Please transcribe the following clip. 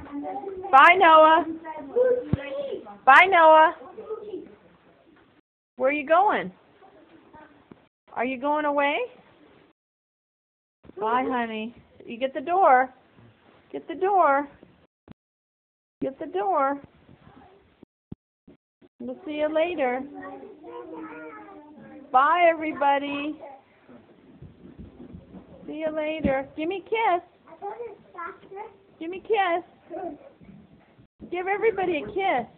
Bye, Noah. Bye, Noah. Where are you going? Are you going away? Bye, honey. You get the door. Get the door. Get the door. We'll see you later. Bye, everybody. See you later. Give me a kiss. Give me a kiss. Give everybody a kiss.